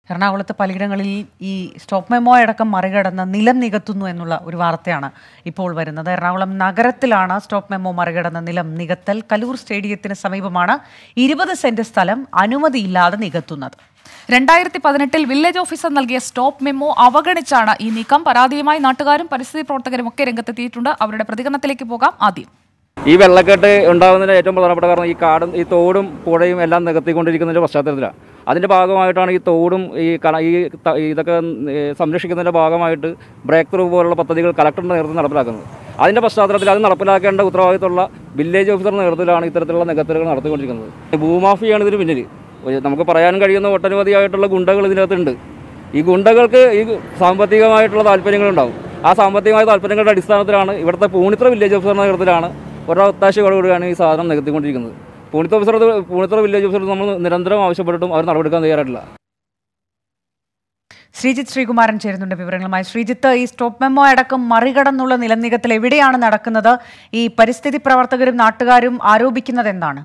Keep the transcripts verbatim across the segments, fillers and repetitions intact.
എറണാകുളത്ത് പലയിടങ്ങളിൽ ഈ സ്റ്റോപ്പ് മെമ്മോ അടക്കം മറികടന്ന് നിലം നികത്തുന്നു എന്നുള്ള ഒരു വാർത്തയാണ് ഇപ്പോൾ വരുന്നത്. എറണാകുളം നഗരത്തിലാണ് സ്റ്റോപ്പ് മെമ്മോ മറികടന്ന നിലം നികത്തൽ. കലൂർ സ്റ്റേഡിയത്തിന് സമീപമാണ് ഇരുപത് സെന്റ് സ്ഥലം അനുമതിയില്ലാതെ നികത്തുന്നത്. രണ്ടായിരത്തി പതിനെട്ടിൽ വില്ലേജ് ഓഫീസർ നൽകിയ സ്റ്റോപ്പ് മെമ്മോ അവഗണിച്ചാണ് ഈ നീക്കം. പരാതിയുമായി നാട്ടുകാരും പരിസ്ഥിതി പ്രവർത്തകരും ഒക്കെ രംഗത്തെത്തിയിട്ടുണ്ട്. അവരുടെ പ്രതികരണത്തിലേക്ക് പോകാം. ആദ്യം ഈ വെള്ളക്കെട്ട് ഉണ്ടാകുന്നതിന് ഏറ്റവും പ്രധാനപ്പെട്ട കാരണം ഈ കാടും ഈ തോടും പുഴയും എല്ലാം നികത്തിക്കൊണ്ടിരിക്കുന്നതിൻ്റെ പശ്ചാത്തലത്തിലാണ്. അതിൻ്റെ ഭാഗമായിട്ടാണ് ഈ തോടും ഈ ഈ ഇതൊക്കെ സംരക്ഷിക്കുന്നതിൻ്റെ ഭാഗമായിട്ട് ബ്രേക്ക് ത്രൂ പോലുള്ള പദ്ധതികൾ കളക്ടറുടെ നേതൃത്വത്തിൽ നടപ്പിലാക്കുന്നത്. അതിൻ്റെ പശ്ചാത്തലത്തിൽ അത് നടപ്പിലാക്കേണ്ട ഉത്തരവാദിത്തമുള്ള വില്ലേജ് ഓഫീസറുടെ നേതൃത്വത്തിലാണ് ഇത്തരത്തിലുള്ള നികത്തലുകൾ നടത്തിക്കൊണ്ടിരിക്കുന്നത്. ഭൂമാഫിയാണ് ഇതിന് പിന്നിൽ. നമുക്ക് പറയാൻ കഴിയുന്ന ഒട്ടനവധിയായിട്ടുള്ള ഗുണ്ടകൾ ഇതിനകത്തുണ്ട്. ഈ ഗുണ്ടകൾക്ക് ഈ സാമ്പത്തികമായിട്ടുള്ള താല്പര്യങ്ങളുണ്ടാവും. ആ സാമ്പത്തികമായ താല്പര്യങ്ങളുടെ അടിസ്ഥാനത്തിലാണ് ഇവിടുത്തെ പൂണിത്ര വില്ലേജ് ഓഫീസറുടെ നേതൃത്വത്തിലാണ് ഒരൊത്താശയോടുകൂടിയാണ് ഈ സാധനം നികത്തിക്കൊണ്ടിരിക്കുന്നത്. Poonithura officer Poonithura village officer നമ്മൾ നിരന്തരം ആവശ്യപ്പെട്ടിട്ടും അവർ നടപടിക്കാൻ തയ്യാറായിട്ടില്ല. ശ്രീജിത്ത് ശ്രീകുമാരൻ ചേരുന്നുണ്ട് വിവരങ്ങളുമായി. ശ്രീജിത്ത്, ഈ സ്റ്റോപ്പ് മെമ്മോ അടക്കം മറികടന്നുള്ള നിലം നികത്തൽ എവിടെയാണ് നടക്കുന്നത്? ഈ പരിസ്ഥിതി പ്രവർത്തകരും നാട്ടുകാരും ആരോപിക്കുന്നത് എന്താണ്?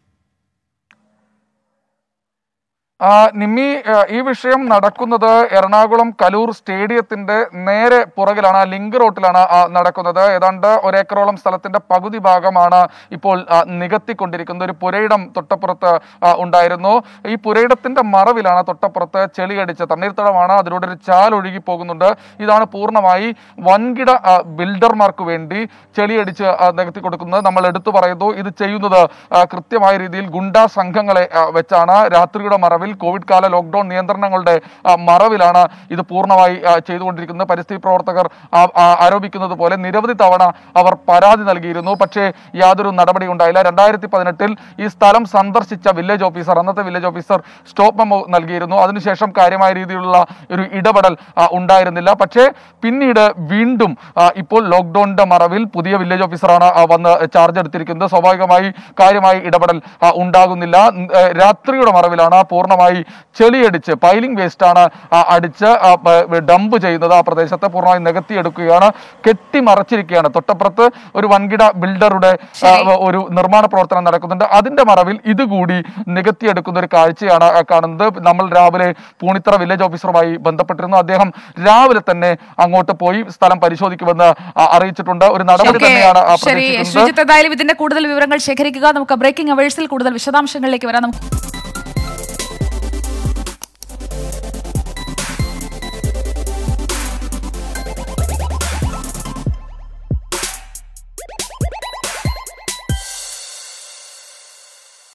നിമ്മി, ഈ വിഷയം നടക്കുന്നത് എറണാകുളം കലൂർ സ്റ്റേഡിയത്തിന്റെ നേരെ പുറകിലാണ്, ലിങ്ക് റോട്ടിലാണ് നടക്കുന്നത്. ഏതാണ്ട് ഒരേക്കറോളം സ്ഥലത്തിന്റെ പകുതി ഭാഗമാണ് ഇപ്പോൾ നികത്തിക്കൊണ്ടിരിക്കുന്നത്. ഒരു പുരയിടം തൊട്ടപ്പുറത്ത് ഉണ്ടായിരുന്നു. ഈ പുരയിടത്തിന്റെ മറവിലാണ് തൊട്ടപ്പുറത്ത് ചെളിയടിച്ച് തണ്ണീർത്തടമാണ്, അതിലൂടെ ഒരു ചാൽ ഒഴുകി പോകുന്നുണ്ട്. ഇതാണ് പൂർണ്ണമായി വൻകിട ബിൽഡർമാർക്ക് വേണ്ടി ചെളിയടിച്ച് നികത്തി കൊടുക്കുന്നത്. നമ്മൾ എടുത്തു പറയുന്നു, ഇത് ചെയ്യുന്നത് കൃത്യമായ രീതിയിൽ ഗുണ്ടാ സംഘങ്ങളെ വെച്ചാണ്. രാത്രിയുടെ മറവിൽ കോവിഡ് കാല ലോക്ക്ഡൌൺ നിയന്ത്രണങ്ങളുടെ മറവിലാണ് ഇത് പൂർണ്ണമായി ചെയ്തുകൊണ്ടിരിക്കുന്നത്. പരിസ്ഥിതി പ്രവർത്തകർ ആരോപിക്കുന്നത് പോലെ നിരവധി തവണ അവർ പരാതി നൽകിയിരുന്നു, പക്ഷേ യാതൊരു നടപടി ഉണ്ടായില്ല. രണ്ടായിരത്തി പതിനെട്ടിൽ ഈ സ്ഥലം സന്ദർശിച്ച വില്ലേജ് ഓഫീസർ അന്നത്തെ വില്ലേജ് ഓഫീസർ സ്റ്റോപ്പ് മെമ്മോ നൽകിയിരുന്നു. അതിനുശേഷം കാര്യമായ രീതിയിലുള്ള ഒരു ഇടപെടൽ ഉണ്ടായിരുന്നില്ല. പക്ഷേ പിന്നീട് വീണ്ടും ഇപ്പോൾ ലോക്ക്ഡൌണിന്റെ മറവിൽ പുതിയ വില്ലേജ് ഓഫീസറാണ് വന്ന് ചാർജ് എടുത്തിരിക്കുന്നത്. സ്വാഭാവികമായി കാര്യമായി ഇടപെടൽ ഉണ്ടാകുന്നില്ല. രാത്രിയുടെ മറവിലാണ് പൂർണ്ണമായി ചെളിയടിച്ച് പൈലിംഗ് വേസ്റ്റ് ആണ് അടിച്ച് ഡംപ് ചെയ്യുന്നത്. ആ പ്രദേശത്തെ പൂർണ്ണമായി നികത്തിയെടുക്കുകയാണ്, കെട്ടിമറച്ചിരിക്കുകയാണ്. തൊട്ടപ്പുറത്ത് ഒരു വൻകിട ബിൽഡറുടെ ഒരു നിർമ്മാണ പ്രവർത്തനം നടക്കുന്നുണ്ട്. അതിന്റെ മറവിൽ ഇതുകൂടി നികത്തിയെടുക്കുന്ന ഒരു കാഴ്ചയാണ് കാണുന്നത്. നമ്മൾ രാവിലെ പൂണിത്തറ വില്ലേജ് ഓഫീസറുമായി ബന്ധപ്പെട്ടിരുന്നു. അദ്ദേഹം രാവിലെ തന്നെ അങ്ങോട്ട് പോയി സ്ഥലം പരിശോധിക്കുമെന്ന് അറിയിച്ചിട്ടുണ്ട്. ഒരു നടപടി തന്നെയാണ് ഇതിന്റെ കൂടുതൽ വിവരങ്ങൾ ശേഖരിക്കുക. നമുക്ക് ബ്രേക്കിംഗ് അവേഴ്സിൽ കൂടുതൽ വിശദാംശങ്ങളിലേക്ക് വരാം.